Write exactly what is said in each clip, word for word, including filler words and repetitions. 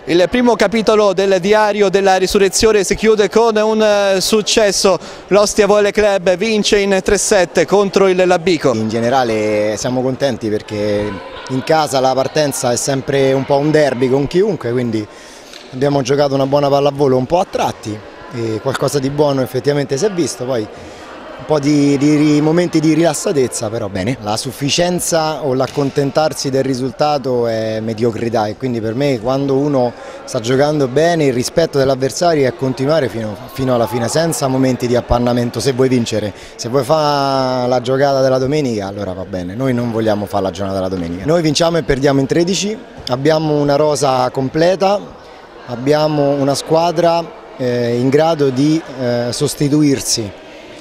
Il primo capitolo del diario della risurrezione si chiude con un successo. L'Ostia Volley Club vince in tre sette contro il Labico. In generale siamo contenti perché in casa la partenza è sempre un po' un derby con chiunque, quindi abbiamo giocato una buona pallavolo un po' a tratti e qualcosa di buono effettivamente si è visto, poi un po' di, di momenti di rilassatezza, però bene. La sufficienza o l'accontentarsi del risultato è mediocrità e quindi per me quando uno sta giocando bene il rispetto dell'avversario è continuare fino, fino alla fine senza momenti di appannamento. Se vuoi vincere, se vuoi fare la giocata della domenica allora va bene, noi non vogliamo fare la giornata della domenica. Noi vinciamo e perdiamo in tredici, abbiamo una rosa completa, abbiamo una squadra eh, in grado di eh, sostituirsi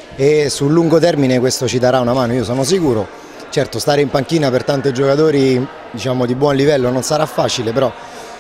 e sul lungo termine questo ci darà una mano, io sono sicuro. Certo, stare in panchina per tanti giocatori diciamo, di buon livello non sarà facile, però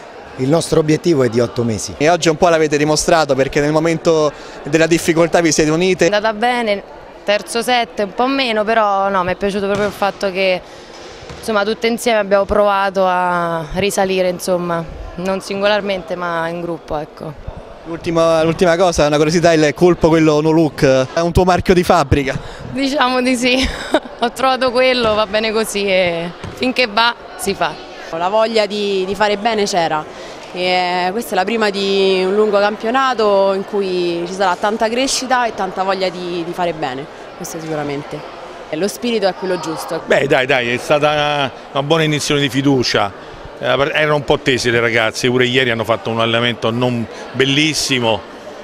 il nostro obiettivo è di otto mesi. E oggi un po' l'avete dimostrato perché nel momento della difficoltà vi siete unite. È andata bene, terzo set un po' meno, però no, mi è piaciuto proprio il fatto che insomma, tutte insieme abbiamo provato a risalire, insomma, non singolarmente ma in gruppo. Ecco. L'ultima cosa, una curiosità, il colpo, quello no look, è un tuo marchio di fabbrica? Diciamo di sì, ho trovato quello, va bene così e finché va si fa. La voglia di, di fare bene c'era, questa è la prima di un lungo campionato in cui ci sarà tanta crescita e tanta voglia di, di fare bene, questo sicuramente. Lo spirito è quello giusto. Beh dai, dai, è stata una, una buona iniezione di fiducia. Erano un po' tese le ragazze, pure ieri hanno fatto un allenamento non bellissimo,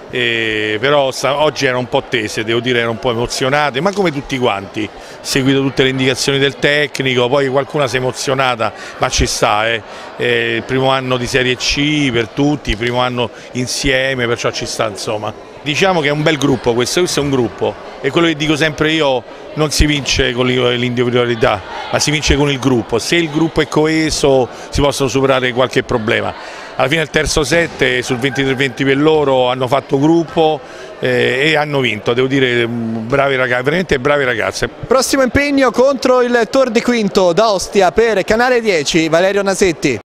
eh, però oggi erano un po' tese, devo dire, erano un po' emozionate, ma come tutti quanti, seguito tutte le indicazioni del tecnico, poi qualcuna si è emozionata, ma ci sta, eh. Eh, il primo anno di Serie C per tutti, il primo anno insieme, perciò ci sta insomma. Diciamo che è un bel gruppo questo, questo è un gruppo e quello che dico sempre io, non si vince con l'individualità, ma si vince con il gruppo. Se il gruppo è coeso si possono superare qualche problema. Alla fine il terzo set sul ventitré venti per loro hanno fatto gruppo eh, e hanno vinto, devo dire bravi ragazzi, veramente bravi ragazze. Prossimo impegno contro il Tor di Quinto da Ostia per Canale dieci, Valerio Nasetti.